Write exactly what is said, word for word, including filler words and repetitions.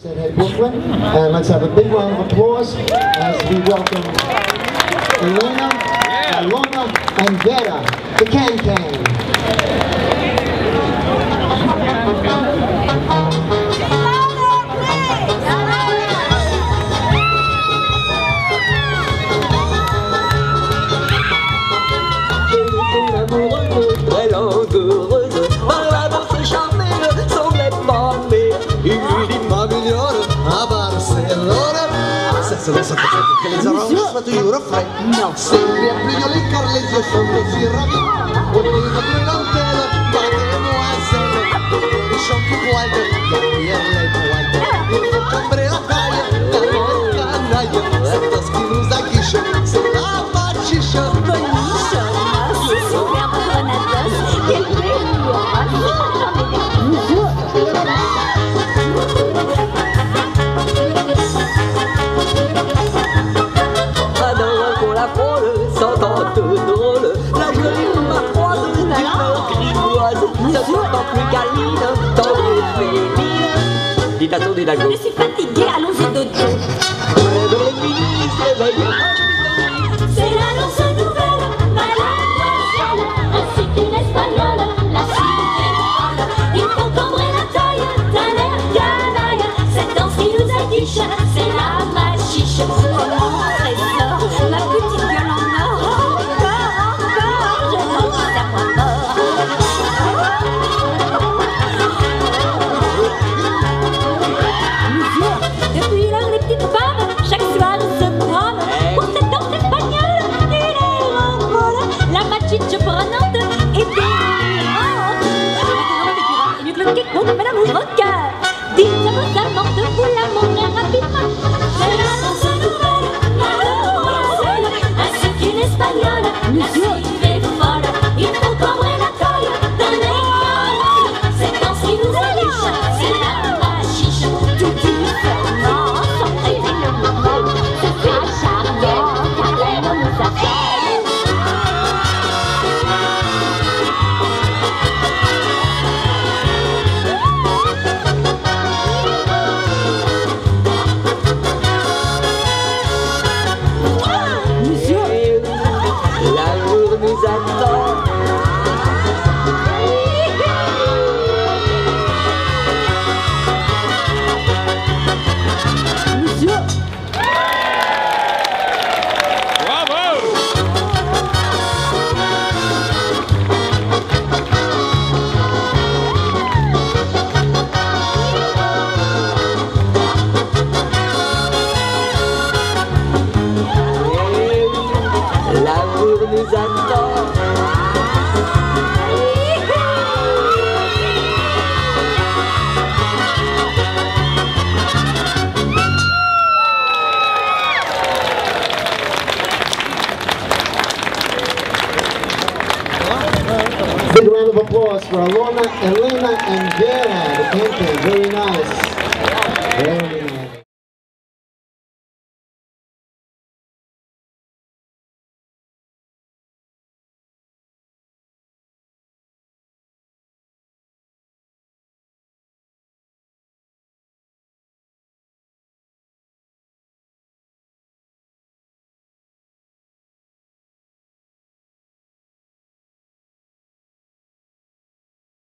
Said, hey Brooklyn, and let's have a big round of applause as we welcome Elena, Ilona, and Vera, the Can Can. Très langoureuse, par la danse charnelle, son nez formé, il dit ma migliore a Barcellona. Senza lo sapere che le zarò un stato io refrain. No, sempre a pliglio le carlesi e sono si ravi. Una linea brillantelle, ma demoiselle, i sciocchi guardi, che le guardi. Il tuo cambre la taglia, la mia canaglia, setta schilusa chiscia, se la facciscia. Drôle, la jolie maroise, d'une grivoise, ça se sent plus câline, tendre et féline. Dites à son Hidalgo. Je suis fatiguée, allons-y dodo. Près de l'église, s'éveille. C'est l'annonce nouvelle, mademoiselle, ainsi qu'une espagnole, la fille est folle. Il faut cambrer la taille d'un air canaille. Cette danse qui nous aguiche, c'est la machiche. Oh mon trésor, ma petite gueule en or. Depuis l'heure, les petites femmes, chaque soir se promènent pour cette danse espagnole et les renvoles. La machiche prenante et délirante. Et mieux que le kick, donc madame ouvre au cœur. Dites à vos amants de vous la montrer rapidement. C'est la danse nouvelle, mademoiselle, ainsi qu'une espagnole, la fille est folle. Il faut cambrer la taille d'un air canaille. Cette danse qui nous aliche, c'est la machiche. Tout différent, sans traiter le mouvement. C'est très charmant, car l'air nous appelle. L'amour nous attend. L'amour nous attend. Big round of applause for Ilona, Elena, and Vera, the Can Can.